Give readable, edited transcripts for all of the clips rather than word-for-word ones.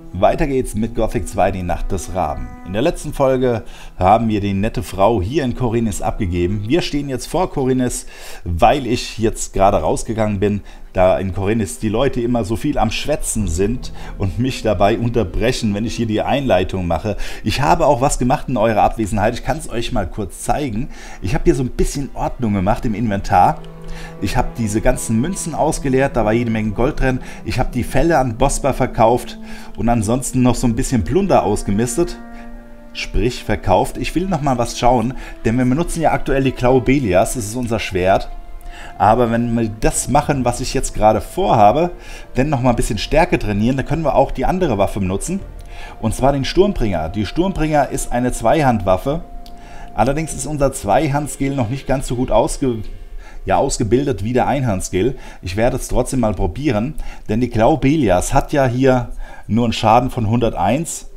Weiter geht's mit Gothic 2, die Nacht des Raben. In der letzten Folge haben wir die nette Frau hier in Khorinis abgegeben. Wir stehen jetzt vor Khorinis, weil ich jetzt gerade rausgegangen bin, da in Khorinis die Leute immer so viel am Schwätzen sind und mich dabei unterbrechen, wenn ich hier die Einleitung mache. Ich habe auch was gemacht in eurer Abwesenheit. Ich kann es euch mal kurz zeigen. Ich habe hier so ein bisschen Ordnung gemacht im Inventar. Ich habe diese ganzen Münzen ausgeleert, da war jede Menge Gold drin. Ich habe die Felle an Bospa verkauft und ansonsten noch so ein bisschen Plunder ausgemistet. Sprich, verkauft. Ich will noch mal was schauen, denn wir benutzen ja aktuell die Klaue Belias, das ist unser Schwert. Aber wenn wir das machen, was ich jetzt gerade vorhabe, dann noch mal ein bisschen Stärke trainieren, dann können wir auch die andere Waffe benutzen. Und zwar den Sturmbringer. Die Sturmbringer ist eine Zweihandwaffe. Allerdings ist unser Zweihand-Skill noch nicht ganz so gut ausgebildet wie der Einhand-Skill. Ich werde es trotzdem mal probieren, denn die Klaue Belias hat ja hier nur einen Schaden von 101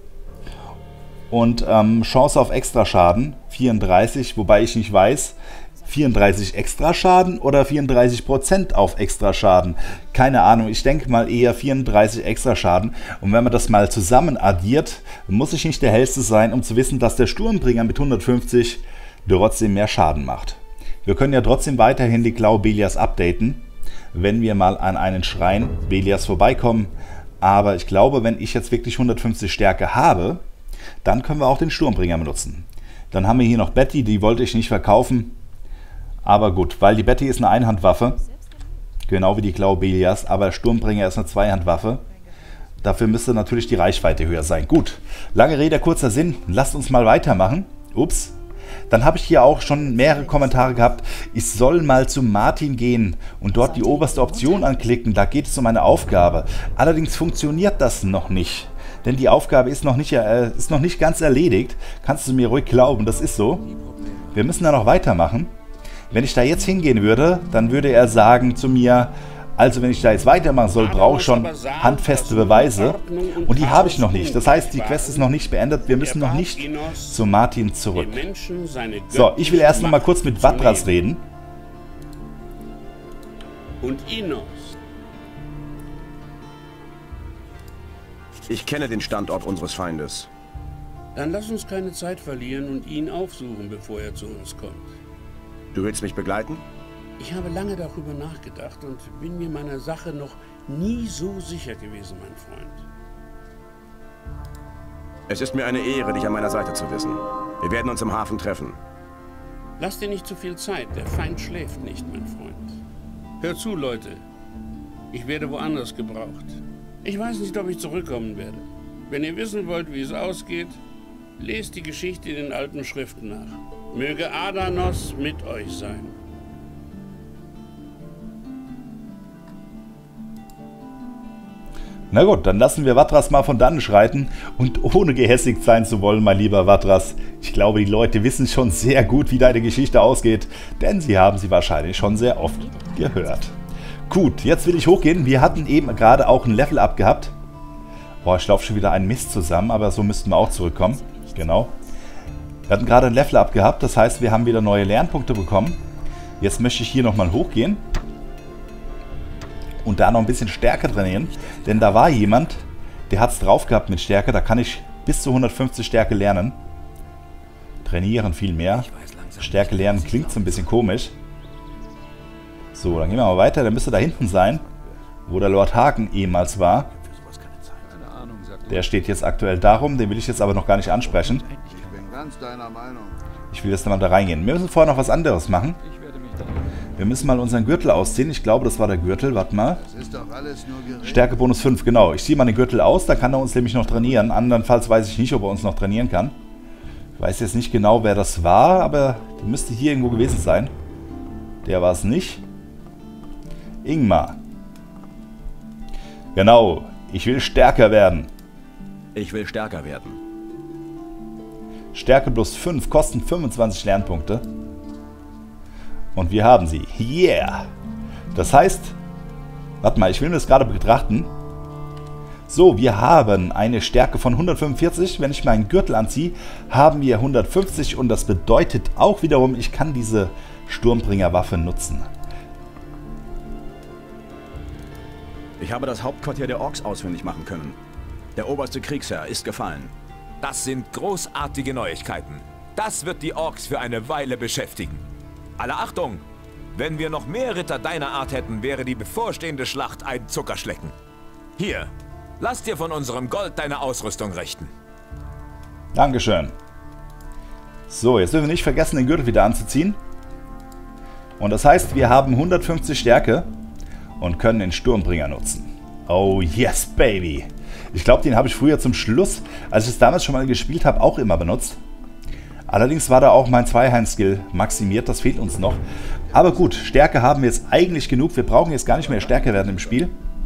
und Chance auf Extraschaden 34, wobei ich nicht weiß, 34 Extraschaden oder 34% auf Extraschaden. Keine Ahnung, ich denke mal eher 34 Extraschaden. Und wenn man das mal zusammen addiert, muss ich nicht der Hellste sein, um zu wissen, dass der Sturmbringer mit 150 trotzdem mehr Schaden macht. Wir können ja trotzdem weiterhin die Klaue Belias updaten, wenn wir mal an einen Schrein Belias vorbeikommen. Aber ich glaube, wenn ich jetzt wirklich 150 Stärke habe, dann können wir auch den Sturmbringer benutzen. Dann haben wir hier noch Betty, die wollte ich nicht verkaufen. Aber gut, weil die Betty ist eine Einhandwaffe, genau wie die Klaue Belias, aber der Sturmbringer ist eine Zweihandwaffe. Dafür müsste natürlich die Reichweite höher sein. Gut, lange Rede, kurzer Sinn, lasst uns mal weitermachen. Ups. Dann habe ich hier auch schon mehrere Kommentare gehabt, ich soll mal zu Martin gehen und dort die oberste Option anklicken, da geht es um eine Aufgabe. Allerdings funktioniert das noch nicht, denn die Aufgabe ist noch nicht ganz erledigt. Kannst du mir ruhig glauben, das ist so. Wir müssen da noch weitermachen. Wenn ich da jetzt hingehen würde, dann würde er sagen zu mir, also wenn ich da jetzt weitermachen soll, brauche ich schon handfeste Beweise. Und die habe ich noch nicht. Das heißt, die Quest ist noch nicht beendet. Wir müssen noch nicht zu Martin zurück. So, ich will erst noch mal kurz mit Vatras reden. Und Inos. Ich kenne den Standort unseres Feindes. Dann lass uns keine Zeit verlieren und ihn aufsuchen, bevor er zu uns kommt. Du willst mich begleiten? Ich habe lange darüber nachgedacht und bin mir meiner Sache noch nie so sicher gewesen, mein Freund. Es ist mir eine Ehre, dich an meiner Seite zu wissen. Wir werden uns im Hafen treffen. Lass dir nicht zu viel Zeit, der Feind schläft nicht, mein Freund. Hör zu, Leute. Ich werde woanders gebraucht. Ich weiß nicht, ob ich zurückkommen werde. Wenn ihr wissen wollt, wie es ausgeht, lest die Geschichte in den alten Schriften nach. Möge Adanos mit euch sein. Na gut, dann lassen wir Vatras mal von dannen schreiten und ohne gehässigt sein zu wollen, mein lieber Vatras. Ich glaube, die Leute wissen schon sehr gut, wie deine Geschichte ausgeht, denn sie haben sie wahrscheinlich schon sehr oft gehört. Gut, jetzt will ich hochgehen. Wir hatten eben gerade auch ein Level-Up gehabt. Boah, ich laufe schon wieder einen Mist zusammen, aber so müssten wir auch zurückkommen. Genau. Wir hatten gerade ein Level-Up gehabt, das heißt, wir haben wieder neue Lernpunkte bekommen. Jetzt möchte ich hier nochmal hochgehen. Und da noch ein bisschen Stärke trainieren, denn da war jemand, der hat es drauf gehabt mit Stärke, da kann ich bis zu 150 Stärke lernen. Trainieren viel mehr. Stärke lernen klingt so ein bisschen komisch. So, dann gehen wir mal weiter, der müsste da hinten sein, wo der Lord Hagen ehemals war. Der steht jetzt aktuell darum, den will ich jetzt aber noch gar nicht ansprechen. Ich will jetzt mal da reingehen. Wir müssen vorher noch was anderes machen. Wir müssen mal unseren Gürtel ausziehen. Ich glaube, das war der Gürtel. Warte mal. Stärke Bonus 5, genau. Ich ziehe mal den Gürtel aus, da kann er uns nämlich noch trainieren. Andernfalls weiß ich nicht, ob er uns noch trainieren kann. Ich weiß jetzt nicht genau, wer das war, aber der müsste hier irgendwo gewesen sein. Der war es nicht. Ingmar. Genau. Ich will stärker werden. Ich will stärker werden. Stärke plus 5 kosten 25 Lernpunkte. Und wir haben sie. Yeah! Das heißt, warte mal, ich will mir das gerade betrachten. So, wir haben eine Stärke von 145. Wenn ich meinen Gürtel anziehe, haben wir 150. Und das bedeutet auch wiederum, ich kann diese Sturmbringerwaffe nutzen. Ich habe das Hauptquartier der Orks ausfindig machen können. Der oberste Kriegsherr ist gefallen. Das sind großartige Neuigkeiten. Das wird die Orks für eine Weile beschäftigen. Alle Achtung! Wenn wir noch mehr Ritter deiner Art hätten, wäre die bevorstehende Schlacht ein Zuckerschlecken. Hier, lass dir von unserem Gold deine Ausrüstung richten. Dankeschön. So, jetzt dürfen wir nicht vergessen, den Gürtel wieder anzuziehen. Und das heißt, wir haben 150 Stärke und können den Sturmbringer nutzen. Oh yes, baby! Ich glaube, den habe ich früher zum Schluss, als ich es damals schon mal gespielt habe, auch immer benutzt. Allerdings war da auch mein Zweihand-Skill maximiert, das fehlt uns noch. Aber gut, Stärke haben wir jetzt eigentlich genug. Wir brauchen jetzt gar nicht mehr stärker werden im Spiel.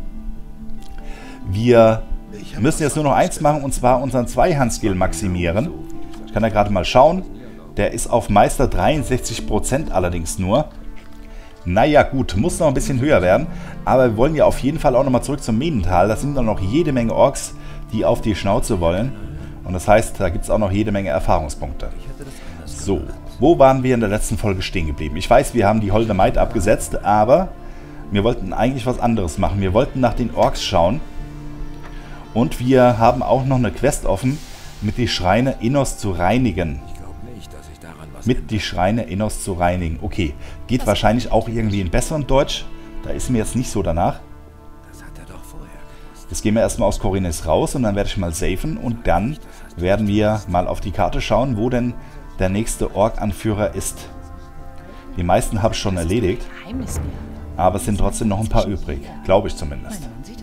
Wir müssen jetzt nur noch eins machen, und zwar unseren Zweihand-Skill maximieren. Ich kann da gerade mal schauen. Der ist auf Meister 63% allerdings nur. Naja gut, muss noch ein bisschen höher werden. Aber wir wollen ja auf jeden Fall auch nochmal zurück zum Minental. Da sind dann noch jede Menge Orks, die auf die Schnauze wollen. Und das heißt, da gibt es auch noch jede Menge Erfahrungspunkte. So, wo waren wir in der letzten Folge stehen geblieben? Ich weiß, wir haben die Holde Maid abgesetzt, aber wir wollten eigentlich was anderes machen. Wir wollten nach den Orks schauen. Und wir haben auch noch eine Quest offen, mit die Schreine Innos zu reinigen. Mit die Schreine Innos zu reinigen. Okay, geht wahrscheinlich auch irgendwie in besserem Deutsch. Da ist mir jetzt nicht so danach. Jetzt gehen wir erstmal aus Khorinis raus und dann werde ich mal safen. Und dann werden wir mal auf die Karte schauen, wo denn der nächste Ork-Anführer ist. Die meisten habe ich schon erledigt. Aber es sind trotzdem noch ein paar übrig. Glaube ich zumindest.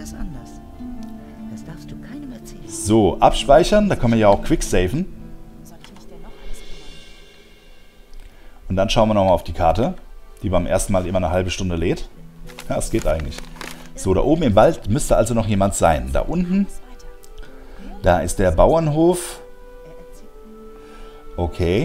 So, abspeichern. Da können wir ja auch quick safen. Und dann schauen wir nochmal auf die Karte, die beim ersten Mal immer eine halbe Stunde lädt. Ja, es geht eigentlich. So, da oben im Wald müsste also noch jemand sein. Da unten, da ist der Bauernhof. Okay.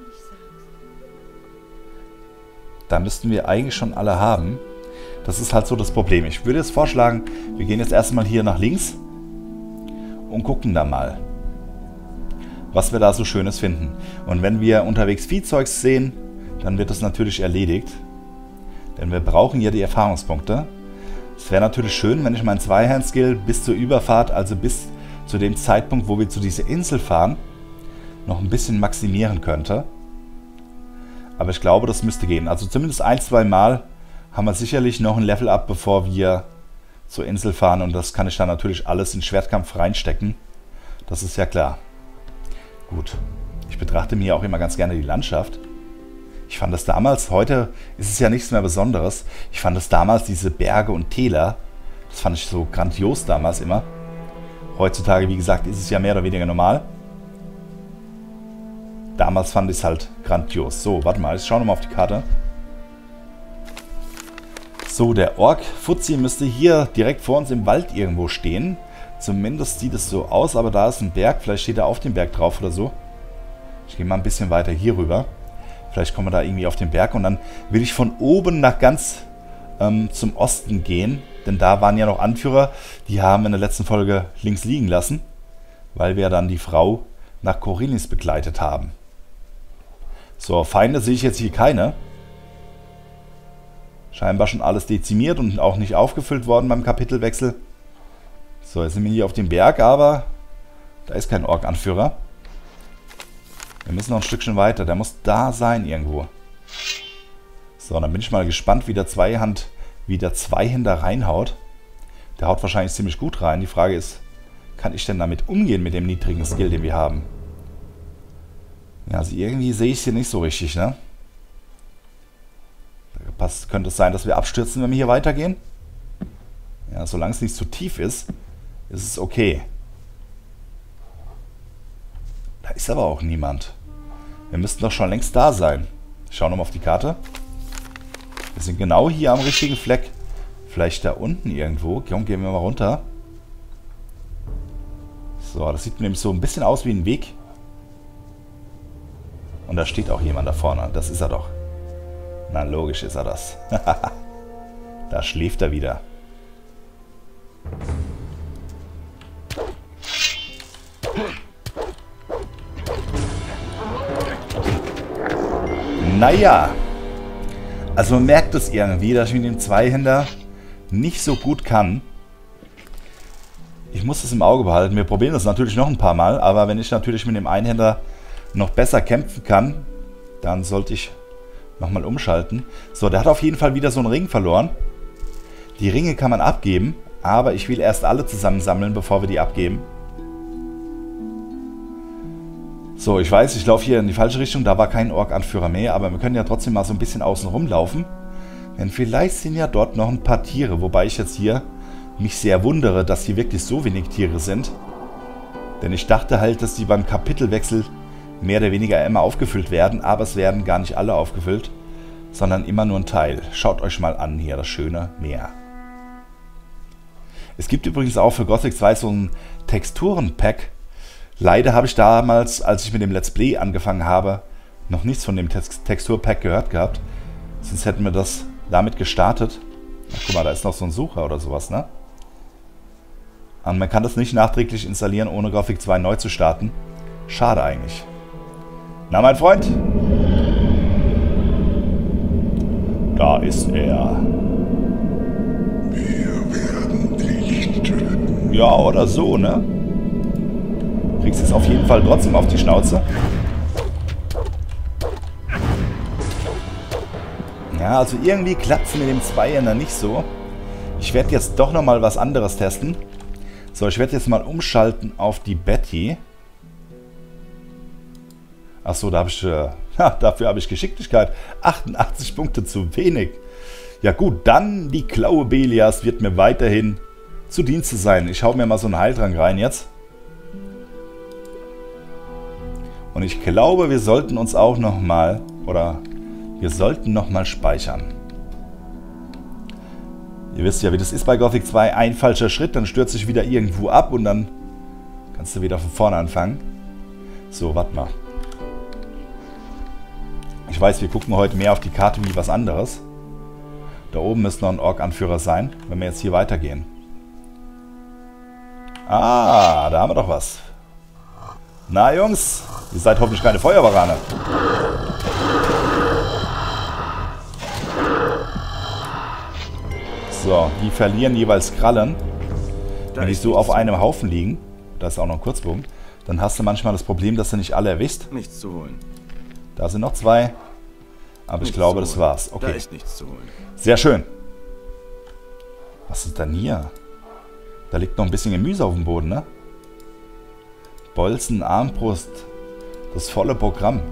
Da müssten wir eigentlich schon alle haben. Das ist halt so das Problem. Ich würde jetzt vorschlagen, wir gehen jetzt erstmal hier nach links und gucken da mal, was wir da so Schönes finden. Und wenn wir unterwegs Viehzeugs sehen, dann wird das natürlich erledigt. Denn wir brauchen ja die Erfahrungspunkte. Es wäre natürlich schön, wenn ich meinen Zweihand-Skill bis zur Überfahrt, also bis zu dem Zeitpunkt, wo wir zu dieser Insel fahren, noch ein bisschen maximieren könnte. Aber ich glaube, das müsste gehen. Also zumindest 1-2 Mal haben wir sicherlich noch ein Level-Up, bevor wir zur Insel fahren. Und das kann ich dann natürlich alles in Schwertkampf reinstecken. Das ist ja klar. Gut. Ich betrachte mir auch immer ganz gerne die Landschaft. Ich fand das damals, heute ist es ja nichts mehr Besonderes. Ich fand das damals, diese Berge und Täler, das fand ich so grandios damals immer. Heutzutage, wie gesagt, ist es ja mehr oder weniger normal. Damals fand ich es halt grandios. So, warte mal, ich schaue nochmal auf die Karte. So, der Ork Fuzzi müsste hier direkt vor uns im Wald irgendwo stehen. Zumindest sieht es so aus, aber da ist ein Berg. Vielleicht steht er auf dem Berg drauf oder so. Ich gehe mal ein bisschen weiter hier rüber. Vielleicht kommen wir da irgendwie auf den Berg und dann will ich von oben nach ganz zum Osten gehen. Denn da waren ja noch Anführer, die haben in der letzten Folge links liegen lassen, weil wir dann die Frau nach Khorinis begleitet haben. So, Feinde sehe ich jetzt hier keine. Scheinbar schon alles dezimiert und auch nicht aufgefüllt worden beim Kapitelwechsel. So, jetzt sind wir hier auf dem Berg, aber da ist kein Ork-Anführer. Wir müssen noch ein Stückchen weiter. Der muss da sein irgendwo. So, dann bin ich mal gespannt, wie der Zweihänder reinhaut. Der haut wahrscheinlich ziemlich gut rein. Die Frage ist, kann ich denn damit umgehen mit dem niedrigen Skill, den wir haben? Ja, also irgendwie sehe ich es hier nicht so richtig, ne? Könnte es sein, dass wir abstürzen, wenn wir hier weitergehen? Ja, solange es nicht zu tief ist, ist es okay. Da ist aber auch niemand. Wir müssten doch schon längst da sein. Ich schaue nochmal auf die Karte. Wir sind genau hier am richtigen Fleck. Vielleicht da unten irgendwo. Komm, gehen wir mal runter. So, das sieht nämlich so ein bisschen aus wie ein Weg. Und da steht auch jemand da vorne. Das ist er doch. Na, logisch ist er das. Da schläft er wieder. Naja. Also man merkt es irgendwie, dass ich mit dem Zweihänder nicht so gut kann. Ich muss das im Auge behalten. Wir probieren das natürlich noch ein paar Mal, aber wenn ich natürlich mit dem Einhänder noch besser kämpfen kann, dann sollte ich nochmal umschalten. So, der hat auf jeden Fall wieder so einen Ring verloren. Die Ringe kann man abgeben, aber ich will erst alle zusammen sammeln, bevor wir die abgeben. So, ich weiß, ich laufe hier in die falsche Richtung. Da war kein Ork-Anführer mehr, aber wir können ja trotzdem mal so ein bisschen außen rumlaufen. Denn vielleicht sind ja dort noch ein paar Tiere, wobei ich jetzt hier mich sehr wundere, dass hier wirklich so wenig Tiere sind. Denn ich dachte halt, dass die beim Kapitelwechsel mehr oder weniger immer aufgefüllt werden, aber es werden gar nicht alle aufgefüllt, sondern immer nur ein Teil. Schaut euch mal an hier, das schöne Meer. Es gibt übrigens auch für Gothic 2 so ein Texturen-Pack. Leider habe ich damals, als ich mit dem Let's Play angefangen habe, noch nichts von dem Textur-Pack gehört gehabt. Sonst hätten wir das damit gestartet. Ach, guck mal, da ist noch so ein Sucher oder sowas, ne? Und man kann das nicht nachträglich installieren, ohne Gothic 2 neu zu starten. Schade eigentlich. Na, mein Freund? Da ist er. Wir werden dich töten. Ja, oder so, ne? Kriegst es auf jeden Fall trotzdem auf die Schnauze. Ja, also irgendwie klappt es mit dem Zweihänder nicht so. Ich werde jetzt doch nochmal was anderes testen. So, ich werde jetzt mal umschalten auf die Betty. Achso, dafür habe ich Geschicklichkeit. 88 Punkte zu wenig. Ja gut, dann die Klaue Belias wird mir weiterhin zu Dienste sein. Ich hau mir mal so einen Heiltrank rein jetzt. Und ich glaube, wir sollten uns auch nochmal, oder wir sollten nochmal speichern. Ihr wisst ja, wie das ist bei Gothic 2. Ein falscher Schritt, dann stürzt sich wieder irgendwo ab und dann kannst du wieder von vorne anfangen. So, warte mal. Ich weiß, wir gucken heute mehr auf die Karte wie was anderes. Da oben müsste noch ein Ork-Anführer sein, wenn wir jetzt hier weitergehen. Ah, da haben wir doch was. Na Jungs, ihr seid hoffentlich keine Feuerwarane. So, die verlieren jeweils Krallen. Wenn die so auf einem Haufen liegen, da ist auch noch ein Kurzbogen, dann hast du manchmal das Problem, dass du nicht alle erwischst. Nichts zu holen. Da sind noch zwei. Aber ich glaube, das war's. Okay. Da ist nichts zu holen. Sehr schön. Was ist denn hier? Da liegt noch ein bisschen Gemüse auf dem Boden, ne? Bolzen, Armbrust. Das volle Programm.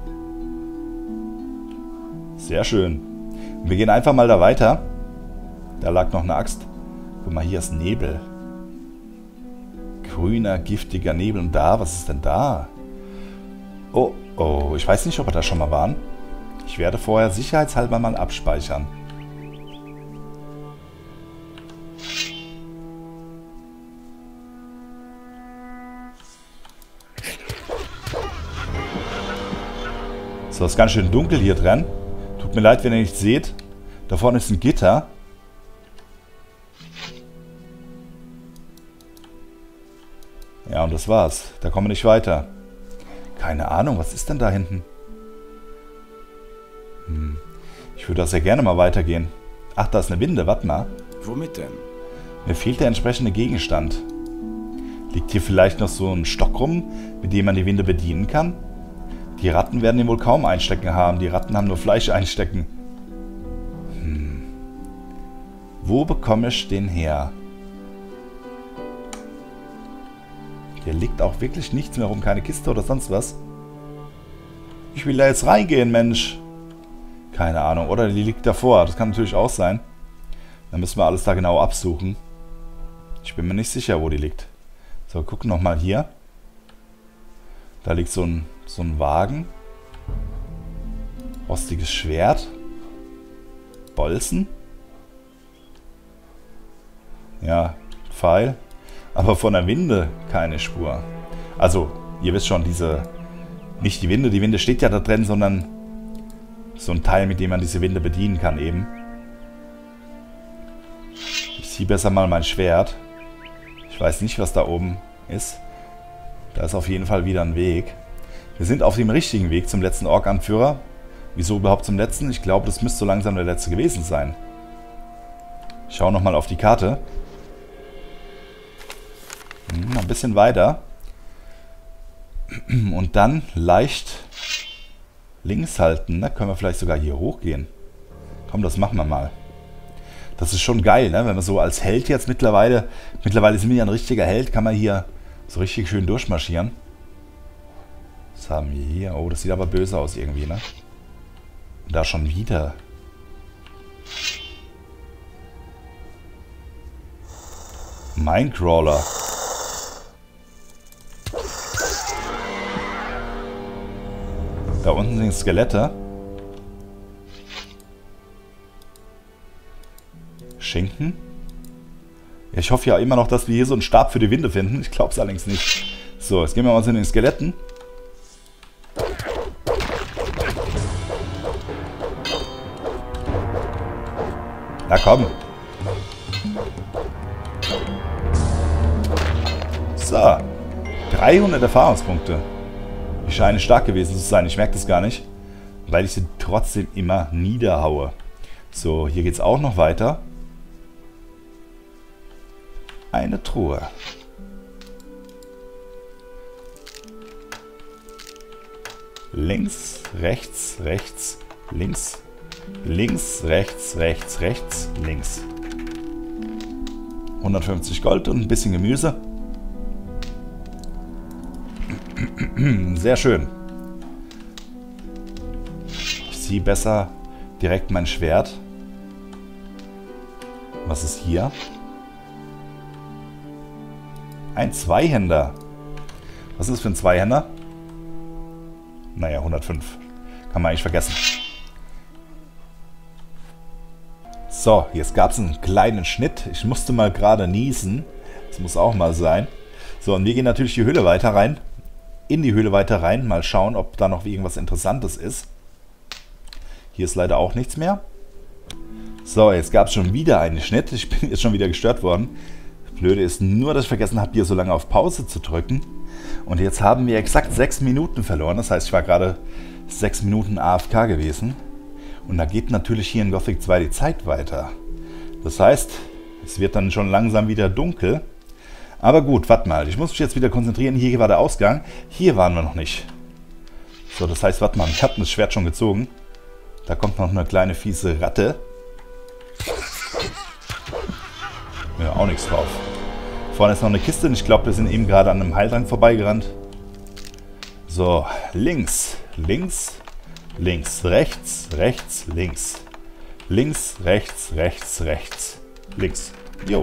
Sehr schön. Wir gehen einfach mal da weiter. Da lag noch eine Axt. Guck mal, hier ist Nebel. Grüner, giftiger Nebel. Und da, was ist denn da? Oh, oh, ich weiß nicht, ob wir da schon mal waren. Ich werde vorher sicherheitshalber mal abspeichern. So, ist ganz schön dunkel hier drin. Tut mir leid, wenn ihr nicht seht. Da vorne ist ein Gitter. Ja, und das war's. Da kommen wir nicht weiter. Keine Ahnung, was ist denn da hinten? Ich würde da sehr gerne mal weitergehen. Ach, da ist eine Winde, warte mal. Womit denn? Mir fehlt der entsprechende Gegenstand. Liegt hier vielleicht noch so ein Stock rum, mit dem man die Winde bedienen kann? Die Ratten werden den wohl kaum einstecken haben. Die Ratten haben nur Fleisch einstecken. Wo bekomme ich den her? Hier liegt auch wirklich nichts mehr rum. Keine Kiste oder sonst was. Ich will da jetzt reingehen, Mensch. Keine Ahnung. Oder die liegt davor. Das kann natürlich auch sein. Dann müssen wir alles da genau absuchen. Ich bin mir nicht sicher, wo die liegt. So, gucken nochmal hier. Da liegt so ein Wagen. Rostiges Schwert. Bolzen. Ja, Pfeil. Aber von der Winde keine Spur. Also, ihr wisst schon, nicht die Winde steht ja da drin, sondern so ein Teil, mit dem man diese Winde bedienen kann eben. Ich ziehe besser mal mein Schwert. Ich weiß nicht, was da oben ist. Da ist auf jeden Fall wieder ein Weg. Wir sind auf dem richtigen Weg zum letzten Ork-Anführer. Wieso überhaupt zum letzten? Ich glaube, das müsste so langsam der letzte gewesen sein. Ich schaue nochmal auf die Karte. Ein bisschen weiter. Und dann leicht links halten. Ne? Können wir vielleicht sogar hier hochgehen. Komm, das machen wir mal. Das ist schon geil, ne? Wenn man so als Held jetzt mittlerweile sind wir ja ein richtiger Held, kann man hier so richtig schön durchmarschieren. Was haben wir hier? Oh, das sieht aber böse aus irgendwie, ne? Und da schon wieder. Minecrawler. Da unten sind Skelette. Schinken. Ja, ich hoffe ja immer noch, dass wir hier so einen Stab für die Winde finden. Ich glaube es allerdings nicht. So, jetzt gehen wir mal zu den Skeletten. Na komm. So. 300 Erfahrungspunkte. Die scheinen stark gewesen zu sein. Ich merke das gar nicht, weil ich sie trotzdem immer niederhaue. So, hier geht es auch noch weiter. Eine Truhe. Links, rechts, rechts, links. Links, rechts, rechts, rechts, links. 150 Gold und ein bisschen Gemüse. Sehr schön. Ich ziehe besser direkt mein Schwert. Was ist hier? Ein Zweihänder. Was ist das für ein Zweihänder? Naja, 105. Kann man eigentlich vergessen. So, jetzt gab es einen kleinen Schnitt. Ich musste mal gerade niesen. Das muss auch mal sein. So, und wir gehen natürlich die Höhle weiter rein. In die Höhle weiter rein. Mal schauen, ob da noch irgendwas Interessantes ist. Hier ist leider auch nichts mehr. So, jetzt gab es schon wieder einen Schnitt. Ich bin jetzt schon wieder gestört worden. Blöde ist nur, dass ich vergessen habe, hier so lange auf Pause zu drücken. Und jetzt haben wir exakt 6 Minuten verloren. Das heißt, ich war gerade 6 Minuten AFK gewesen. Und da geht natürlich hier in Gothic 2 die Zeit weiter. Das heißt, es wird dann schon langsam wieder dunkel. Aber gut, warte mal. Ich muss mich jetzt wieder konzentrieren. Hier war der Ausgang. Hier waren wir noch nicht. So, das heißt, warte mal. Ich habe das Schwert schon gezogen. Da kommt noch eine kleine fiese Ratte. Ja, auch nichts drauf. Vorne ist noch eine Kiste. Und ich glaube, wir sind eben gerade an einem Heiltrank vorbeigerannt. So, links, links, links, rechts, rechts, links. Links, rechts, rechts, rechts. Links. Jo.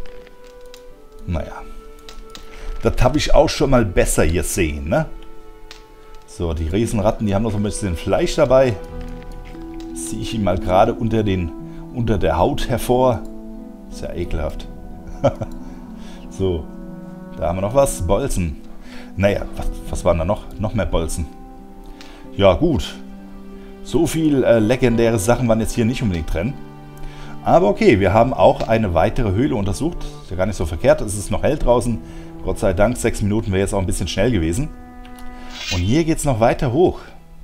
Naja. Das habe ich auch schon mal besser gesehen, ne? So, die Riesenratten, die haben noch so ein bisschen Fleisch dabei. Ziehe ich ihn mal gerade unter der Haut hervor. Ist ja ekelhaft. So, da haben wir noch was. Bolzen. Naja, was waren da noch? Noch mehr Bolzen. Ja, gut. So viel legendäre Sachen waren jetzt hier nicht unbedingt drin. Aber okay, wir haben auch eine weitere Höhle untersucht. Ist ja gar nicht so verkehrt. Es ist noch hell draußen. Gott sei Dank, 6 Minuten wäre jetzt auch ein bisschen schnell gewesen. Und hier geht es noch weiter hoch.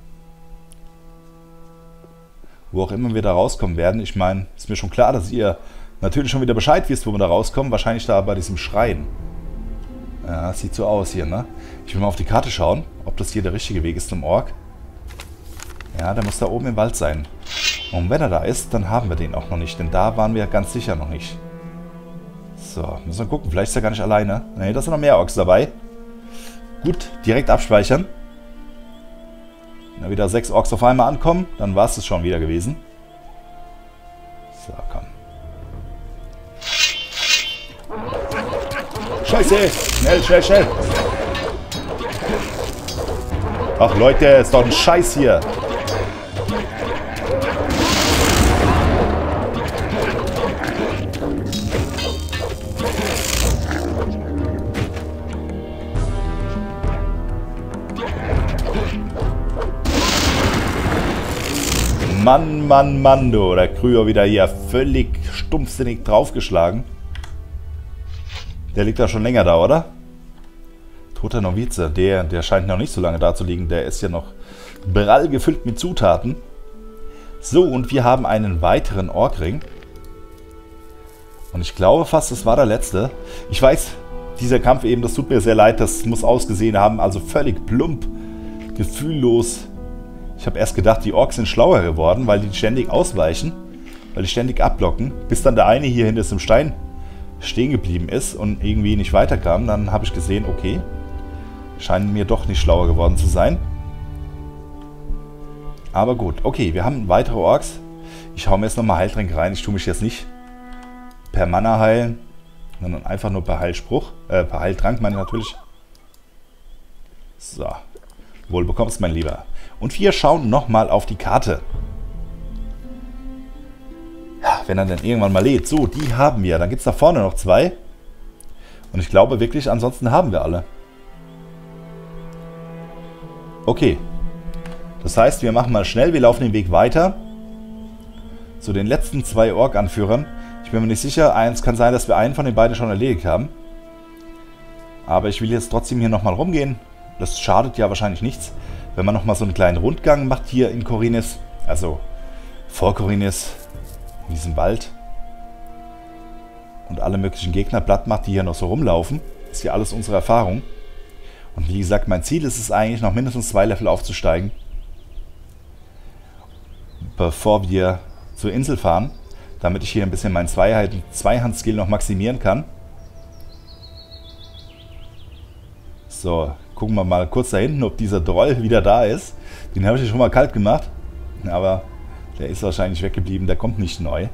Wo auch immer wir da rauskommen werden. Ich meine, ist mir schon klar, dass ihr natürlich schon wieder Bescheid wisst, wo wir da rauskommen. Wahrscheinlich da bei diesem Schrein. Ja, das sieht so aus hier, ne? Ich will mal auf die Karte schauen, ob das hier der richtige Weg ist zum Ork. Ja, der muss da oben im Wald sein. Und wenn er da ist, dann haben wir den auch noch nicht. Denn da waren wir ganz sicher noch nicht. So, müssen wir gucken. Vielleicht ist er gar nicht alleine. Ne, da sind noch mehr Orks dabei. Gut, direkt abspeichern. Wenn da wieder 6 Orks auf einmal ankommen, dann war es das schon wieder gewesen. So, komm. Scheiße! Schnell, schnell, schnell! Ach Leute, ist doch ein Scheiß hier! Mann, Mann, Mann, du. Der Krüger wieder hier völlig stumpfsinnig draufgeschlagen. Der liegt da schon länger da, oder? Toter Novize. Der scheint noch nicht so lange da zu liegen. Der ist ja noch prall gefüllt mit Zutaten. So, und wir haben einen weiteren Orkring. Und ich glaube fast, das war der letzte. Ich weiß, dieser Kampf eben, das tut mir sehr leid, das muss ausgesehen haben, also völlig plump, gefühllos. Ich habe erst gedacht, die Orks sind schlauer geworden, weil die ständig ausweichen, weil die ständig abblocken, bis dann der eine hier hinter dem Stein stehen geblieben ist und irgendwie nicht weiterkam. Dann habe ich gesehen, okay, scheinen mir doch nicht schlauer geworden zu sein. Aber gut, okay, wir haben weitere Orks. Ich hau mir jetzt nochmal Heiltränke rein. Ich tue mich jetzt nicht per Mana heilen, sondern einfach nur per Heilspruch. Per Heiltrank meine ich natürlich. So. Wohl bekommst, mein Lieber. Und wir schauen nochmal auf die Karte. Ja, wenn er denn irgendwann mal lädt. So, die haben wir. Dann gibt es da vorne noch 2. Und ich glaube wirklich, ansonsten haben wir alle. Okay. Das heißt, wir machen mal schnell. Wir laufen den Weg weiter. Zu den letzten 2 Ork-Anführern. Ich bin mir nicht sicher. Es kann sein, dass wir einen von den beiden schon erledigt haben. Aber ich will jetzt trotzdem hier nochmal rumgehen. Das schadet ja wahrscheinlich nichts, wenn man nochmal so einen kleinen Rundgang macht hier in Khorinis. Also vor Khorinis, in diesem Wald. Und alle möglichen Gegner platt macht, die hier noch so rumlaufen. Das ist ja alles unsere Erfahrung. Und wie gesagt, mein Ziel ist es eigentlich, noch mindestens 2 Level aufzusteigen. Bevor wir zur Insel fahren. Damit ich hier ein bisschen meinen Zweihandskill noch maximieren kann. So, gucken wir mal kurz da hinten, ob dieser Droll wieder da ist. Den habe ich ja schon mal kalt gemacht. Aber der ist wahrscheinlich weggeblieben, der kommt nicht neu.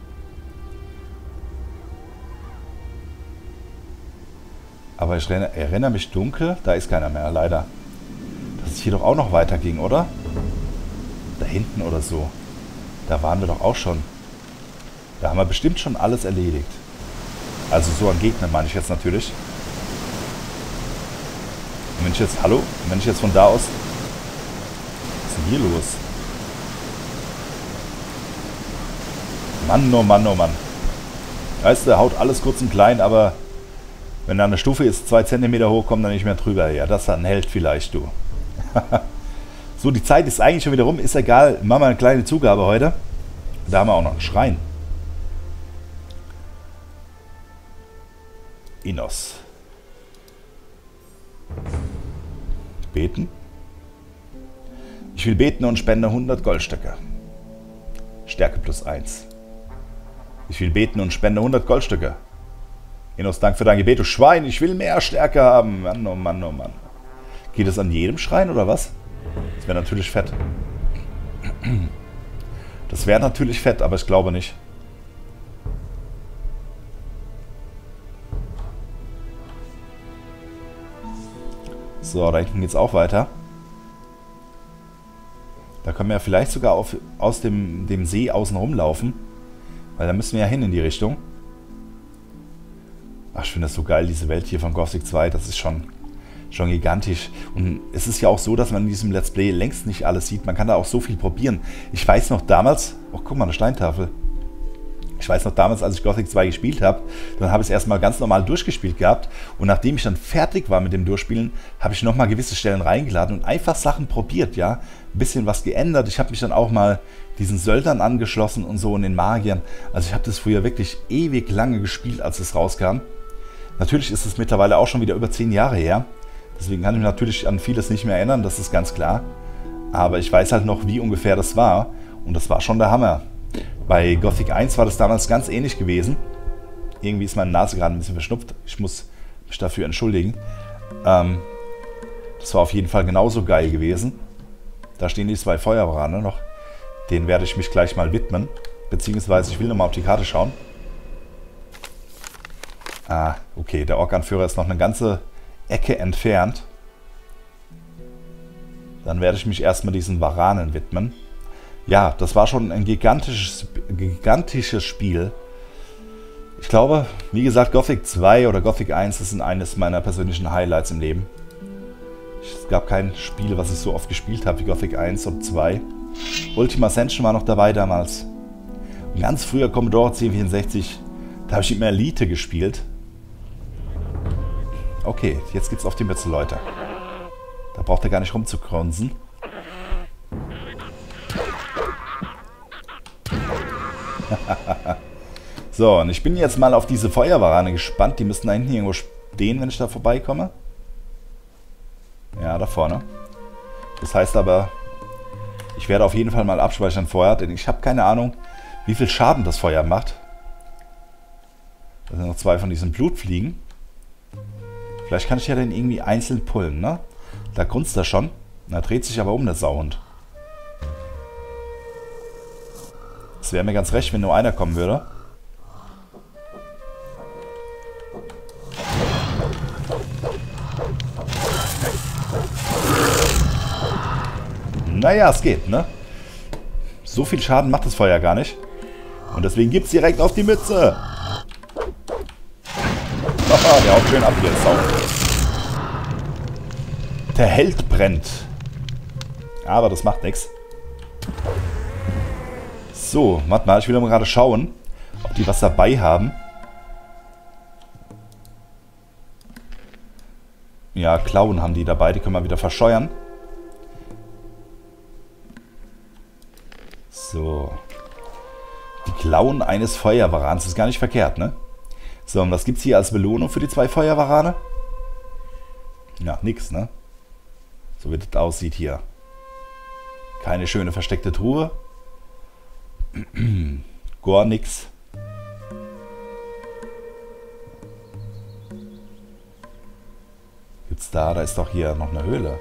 Aber ich erinnere mich dunkel, da ist keiner mehr, leider. Dass es hier doch auch noch weiter ging, oder? Da hinten oder so. Da waren wir doch auch schon. Da haben wir bestimmt schon alles erledigt. Also so an Gegnern meine ich jetzt natürlich. Und wenn ich jetzt, hallo? Und wenn ich jetzt von da aus... Was ist denn hier los? Mann, oh Mann, oh Mann. Weißt du, haut alles kurz und klein, aber wenn da eine Stufe ist, 2 cm hoch, kommt da nicht mehr drüber. Ja, das ist ein Held vielleicht, du. So, die Zeit ist eigentlich schon wieder rum. Ist egal, machen wir eine kleine Zugabe heute. Da haben wir auch noch einen Schrein. Innos. Beten. Ich will beten und spende 100 Goldstöcke. Stärke +1. Ich will beten und spende 100 Goldstücke. Innos, Dank für dein Gebet, du Schwein. Ich will mehr Stärke haben. Mann, oh Mann, oh Mann. Geht es an jedem Schrein oder was? Das wäre natürlich fett. Das wäre natürlich fett, aber ich glaube nicht. So, da hinten geht es auch weiter. Da können wir ja vielleicht sogar aus dem See außen rumlaufen. Weil da müssen wir ja hin in die Richtung. Ach, ich finde das so geil, diese Welt hier von Gothic 2. Das ist schon gigantisch. Und es ist ja auch so, dass man in diesem Let's Play längst nicht alles sieht. Man kann da auch so viel probieren. Ich weiß noch damals... Oh, guck mal, eine Steintafel. Ich weiß noch damals, als ich Gothic 2 gespielt habe, dann habe ich es erstmal ganz normal durchgespielt gehabt. Und nachdem ich dann fertig war mit dem Durchspielen, habe ich nochmal gewisse Stellen reingeladen und einfach Sachen probiert, ja. Ein bisschen was geändert. Ich habe mich dann auch mal diesen Söldnern angeschlossen und so und den Magiern. Also ich habe das früher wirklich ewig lange gespielt, als es rauskam. Natürlich ist es mittlerweile auch schon wieder über 10 Jahre her. Deswegen kann ich mich natürlich an vieles nicht mehr erinnern, das ist ganz klar. Aber ich weiß halt noch, wie ungefähr das war. Und das war schon der Hammer. Bei Gothic 1 war das damals ganz ähnlich gewesen. Irgendwie ist meine Nase gerade ein bisschen verschnupft. Ich muss mich dafür entschuldigen. Das war auf jeden Fall genauso geil gewesen. Da stehen die 2 Feuerbrande noch. Den werde ich mich gleich mal widmen. Beziehungsweise ich will nochmal auf die Karte schauen. Ah, okay. Der Ork-Anführer ist noch eine ganze Ecke entfernt. Dann werde ich mich erstmal diesen Varanen widmen. Ja, das war schon ein gigantisches Spiel. Ich glaube, wie gesagt, Gothic 2 oder Gothic 1 ist eines meiner persönlichen Highlights im Leben. Es gab kein Spiel, was ich so oft gespielt habe wie Gothic 1 und 2. Ultima Ascension war noch dabei damals. Und ganz früher Commodore 1064, da habe ich immer Elite gespielt. Okay, jetzt geht's auf die Mütze, Leute. Da braucht ihr gar nicht rumzukrunsen. So, und ich bin jetzt mal auf diese Feuerwarane gespannt. Die müssten da hinten irgendwo den, wenn ich da vorbeikomme. Ja, da vorne. Das heißt aber, ich werde auf jeden Fall mal abspeichern vorher, denn ich habe keine Ahnung, wie viel Schaden das Feuer macht. Da sind noch 2 von diesen Blutfliegen. Vielleicht kann ich ja den irgendwie einzeln pullen, ne? Da grunzt er schon. Da dreht sich aber um, der Sauhund. Es wäre mir ganz recht, wenn nur einer kommen würde. Naja, es geht, ne? So viel Schaden macht das Feuer gar nicht. Und deswegen gibt's direkt auf die Mütze. Haha, der haut schön ab hier, Sau. Der Held brennt. Aber das macht nichts. So, warte mal, ich will mal gerade schauen, ob die was dabei haben. Ja, Klauen haben die dabei, die können wir wieder verscheuern. So. Die Klauen eines Feuerwarans, das ist gar nicht verkehrt, ne? So, und was gibt's hier als Belohnung für die 2 Feuerwarane? Ja, nix, ne? So wie das aussieht hier. Keine schöne versteckte Truhe. Gar nix. Gibt's da? Da ist doch hier noch eine Höhle.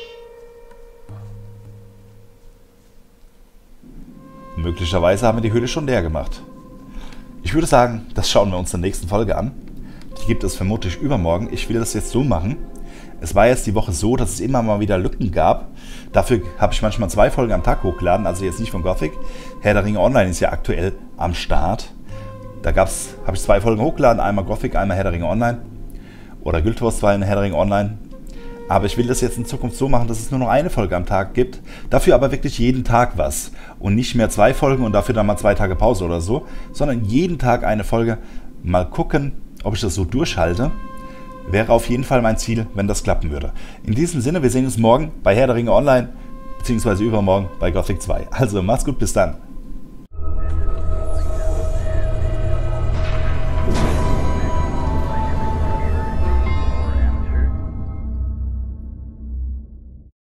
Möglicherweise haben wir die Höhle schon leer gemacht. Ich würde sagen, das schauen wir uns in der nächsten Folge an. Die gibt es vermutlich übermorgen. Ich will das jetzt so machen. Es war jetzt die Woche so, dass es immer mal wieder Lücken gab. Dafür habe ich manchmal 2 Folgen am Tag hochgeladen, also jetzt nicht von Gothic. Herr der Ringe Online ist ja aktuell am Start. Da habe ich 2 Folgen hochgeladen, einmal Gothic, einmal Herr der Ringe Online. Oder Guild Wars 2 und Herr der Ringe Online. Aber ich will das jetzt in Zukunft so machen, dass es nur noch eine Folge am Tag gibt. Dafür aber wirklich jeden Tag was. Und nicht mehr 2 Folgen und dafür dann mal 2 Tage Pause oder so. Sondern jeden Tag eine Folge. Mal gucken, ob ich das so durchhalte. Wäre auf jeden Fall mein Ziel, wenn das klappen würde. In diesem Sinne, wir sehen uns morgen bei Herr der Ringe Online. Beziehungsweise übermorgen bei Gothic 2. Also macht's gut, bis dann.